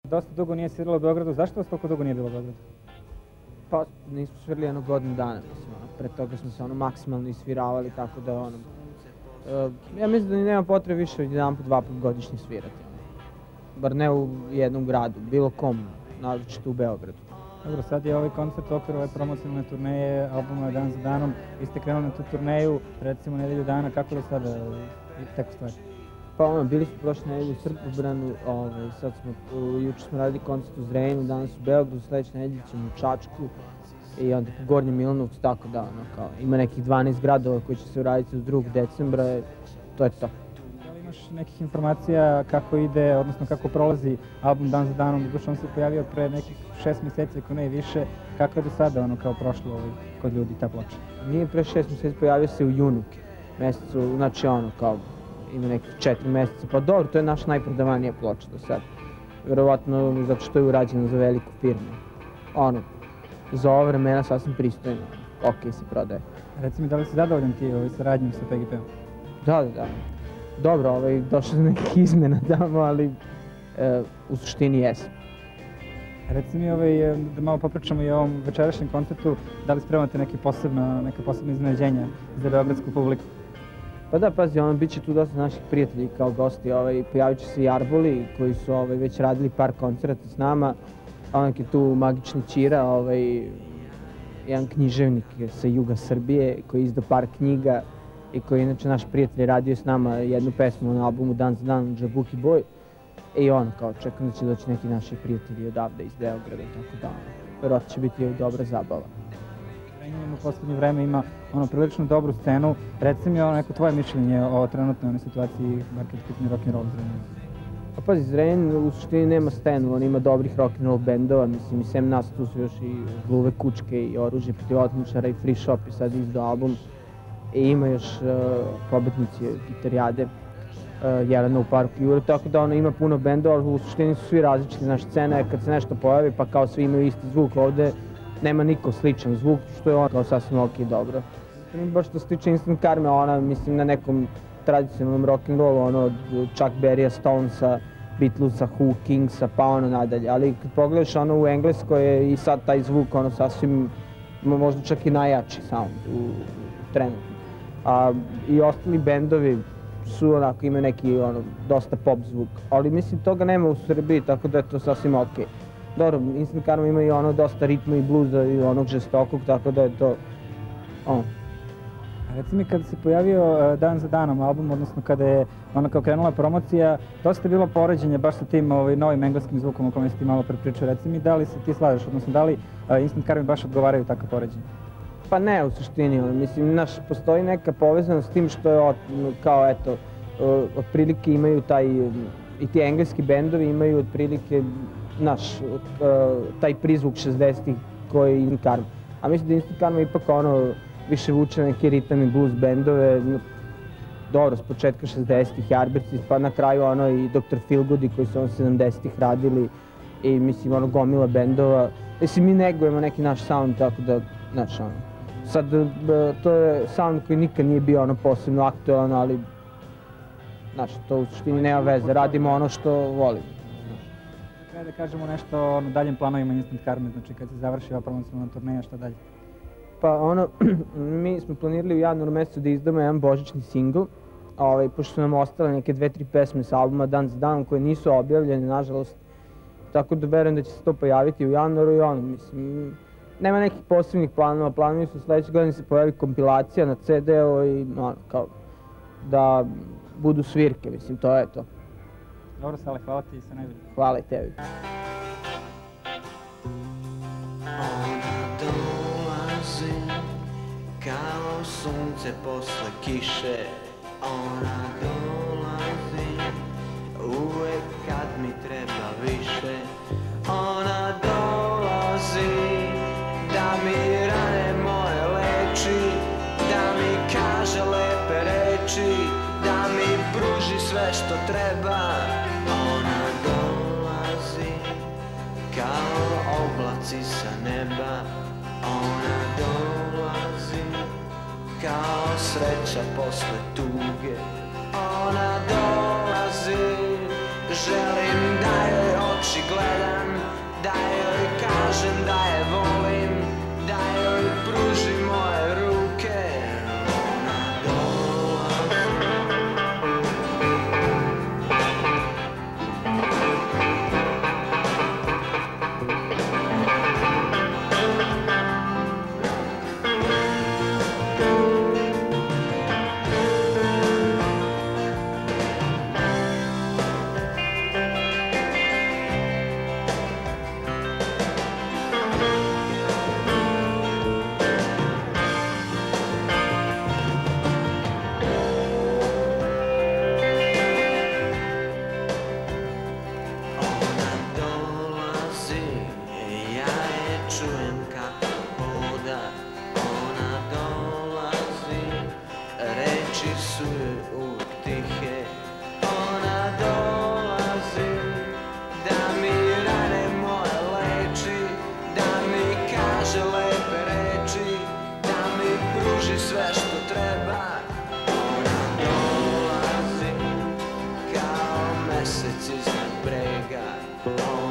Dosta dugo nije svirala u Beogradu, zašto vas toliko dugo nije bilo u Beogradu? Pa nismo svirali jedno godinu dana, mislim, pre toga smo se maksimalno isviravali, tako da ja mislim da ni nema potrebe više od jedan put, dva put godišnje svirati. Bar ne u jednom gradu, bilo kom, naročito u Beogradu. Dobro, sad je ovaj koncert u okviru ove promocionalne turneje, albuma Dan za danom. Vi ste krenuli na tu turneju, recimo nedelju dana, kako da sada teko stvari? Pa bili smo prošle nedelje u Srbobranu, sad juče smo radili koncert u Zrenjaninu, danas u Beogradu, sledeće nedelje ćemo u Čačku i onda u Gornjem Milanovcu, tako da ima nekih 12 gradova koji će se uraditi od 2. decembra, to je to. Da li imaš nekih informacija kako ide, odnosno kako prolazi album Dan za danom? Doduše, on se pojavio pre nekih 6 meseci, ako ne i više. Kako je do sada kao prošlo kod ljudi ta ploča? Nije pre 6 meseci, pojavio se u junu mesecu, znači kao ima nekih 4 meseca, pa dobro, to je naša najprodavanija ploča do sada. Verovatno zato što je urađena za veliku firmu. Za ova vremena sasvim pristojno, okej se prodaje. Reci mi, da li si zadovoljan ti saradnjom sa PGP-om? Da. Dobro, došlo do nekih izmena tamo, ali u suštini jesam. Reci mi, da malo popričamo i o ovom večerašnjem koncertu, da li spremate neke posebne iznenađenja za beogradsku publiku? Pa da, pazi, bit će tu dosta naših prijatelji kao gosti, pojavit će se i Arboli koji su već radili par koncerta s nama, onak je tu Magični Ćira, jedan književnik sa juga Srbije koji je izdao par knjiga i koji je inače naš prijatelj radio s nama jednu pesmu na albumu Dan za dan, Džabuki Boj. I čekam da će doći neki naši prijatelji odavde iz Beograda, tako da verovatno će biti dobra zabava. Zrenjanin u poslednje vreme ima prilično dobru scenu. Reci mi neko tvoje mišljenje o trenutnoj situaciji marketingu rock'n'roll u Zrenjaninu. Pa pazi, Zrenjanin u suštini nema scenu, on ima dobrih rock'n'roll bendova, mislim i sem nas tu su još i Gluve kučke i Oružje protiv otmičara i Free Shop je sad izdao album. I ima još pobednici gitarijade, Jelena u parku Jure, tako da ima puno bendova, u suštini su svi različiti, naša scena je kad se nešto pojavi pa kao svi imaju isti zvuk, ovde nema niko sličan zvuk, što je kao sasvim ok i dobro. Baš što se tiče Instant Karme, ona mislim na nekom tradicionalnom rock'n'rollu, od Chuck Berrya, Stonesa, Beatlesa, Who, Kingsa, pa nadalje, ali kad pogledaš u Engleskoj je i sad taj zvuk sasvim, možda čak i najjači sound trenutno. I ostali bendovi su imaju neki dosta pop zvuk, ali mislim toga nema u Srbiji, tako da je to sasvim ok. Dobro, Instant Karma ima i dosta ritma i bluza i onog žestokog, tako da je to Reci mi, kada se pojavio Dan za danom album, odnosno kada je kao krenula promocija, dosta je bilo poređenja baš sa tim novim engleskim zvukom o kome si ti malo prepričao. Reci mi, da li se ti slažeš, odnosno da li Instant Karmi baš odgovaraju takve poređenja? Pa ne, u suštini, mislim, postoji neka povezanost s tim što je kao, eto, otprilike imaju i ti engleski bendovi imaju otprilike, taj prizvuk 60-ih koji je Instant Karma. A mislim da Instant Karma ipak više vuče neke ritam i blues bendove, dobro, s početka 60-ih, Yardbirds, pa na kraju i Dr. Feelgoodi koji su 70-ih radili i mislim, gomila bendova. Mislim, mi negujemo neki naš sound, tako da, sad, to je sound koji nikad nije bio posebno aktualan, ali, to u suštini nema veze, radimo ono što volimo. Treba da kažemo nešto o daljim planovima Instant Karme, znači kad se završi ova promocionalna turneja, šta dalje? Pa mi smo planirali u januaru mesecu da izdamo jedan božićni singl, pošto su nam ostale neke 2-3 pesme s albuma Dan za danom koje nisu objavljene, nažalost, tako da verujem da će se to pojaviti u januaru i mislim, nema nekih posebnih planova, planovi su sledeće godine se pojavi kompilacija na CD-u i kao da budu svirke, mislim, to je to. Dobro, Sale, hvala ti i sve najbolje. Hvala i tebi. Kao sunce posle kiše, ona dolazi, uvek kad mi treba više. Ona dolazi, da mi rane moje leči, da mi kaže lepe reči, da mi pruži sve što treba. Ona dolazi, kao oblaci sa neba, ona dolazi, kao sreća posle tuge. Ona dolazi, želim da joj oči gledam. da joj kažem da je volim, da joj pružim moje ruke. Ona dolazi. Čujem kako hoda, ona dolazi, reči su joj uvijek tihe. Ona dolazi, da mi rane moje leči, da mi kaže lepe reči, da mi pruži sve što treba. Ona dolazi, kao mesec iznad brega.